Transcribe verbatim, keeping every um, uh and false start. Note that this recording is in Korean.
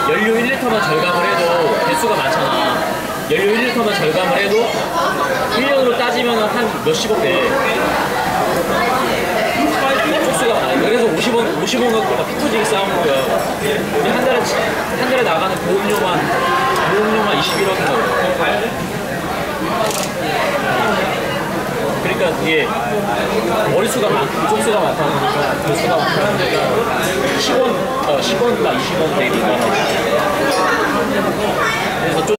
연료 일 리터만 절감을 해도 개수가 많잖아. 연료 일 리터만 절감을 해도 일 년으로 따지면 한 몇십억 돼. 쪽수가 많아. 그래서 오십 원, 오십 원 갖고 막 피 터지게 싸우는 거야. 우리 한 달에, 한 달에 나가는 보험료만, 보험료만 이십일억인가 그래. 그러니까 이게 머리수가 많고 쪽수가 많다 보니까 개수가 많다는 데가 십 원, 어, 십 원과 이십 원 대비가. 그래서 좀